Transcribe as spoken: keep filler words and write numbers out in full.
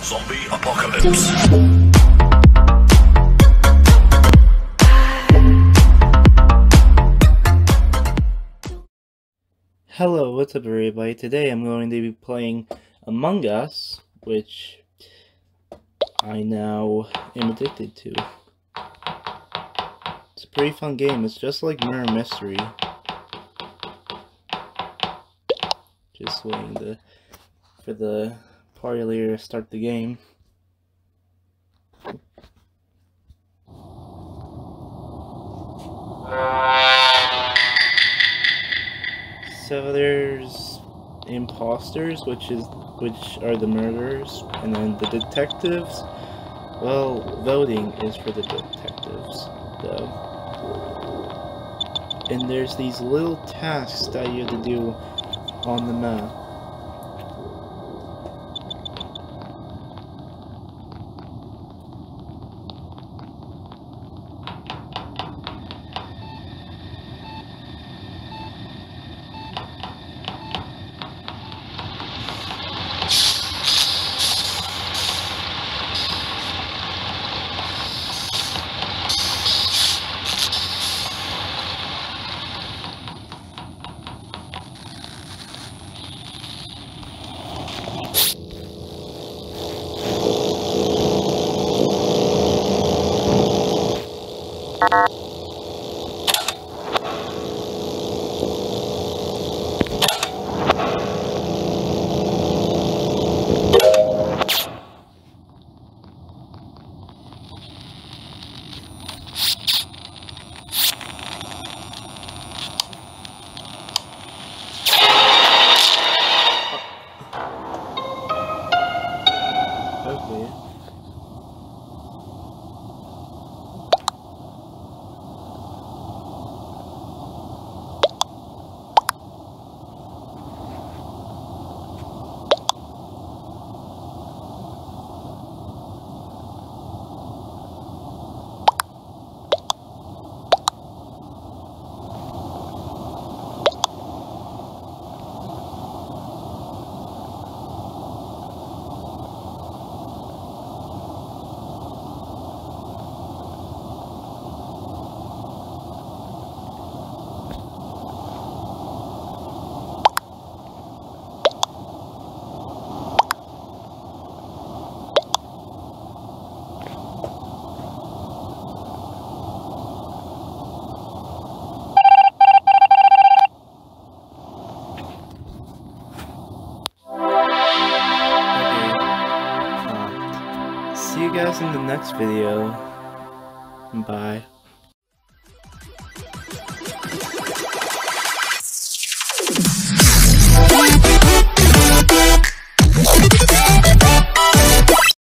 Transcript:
Zombie apocalypse. Hello, what's up everybody? Today I'm going to be playing Among Us, which I now am addicted to. It's a pretty fun game. It's just like Murder Mystery. Just waiting to, for the party leader to start the game. So there's imposters, which is which are the murderers, and then the detectives. Well, voting is for the detectives, though. And there's these little tasks that you have to do on the map. Okay. See you guys in the next video. Bye.